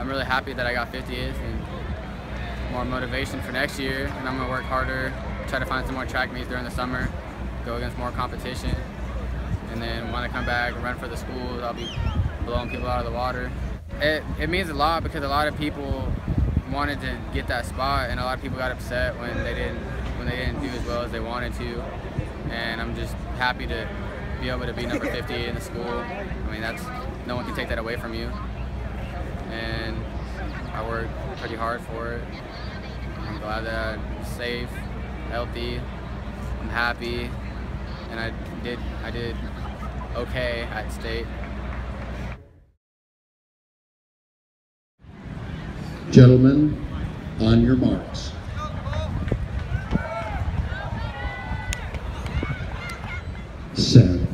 I'm really happy that I got 50th and more motivation for next year. And I'm going to work harder, try to find some more track meets during the summer, go against more competition. And then when I come back and run for the schools, I'll be blowing people out of the water. It means a lot because a lot of people wanted to get that spot, and a lot of people got upset when they didn't do as well as they wanted to. And I'm just happy to be able to be number 50 in the school. I mean, no one can take that away from you. And I worked pretty hard for it. I'm glad that I'm safe, healthy, I'm happy, and I did okay at state. Gentlemen, on your marks. Set.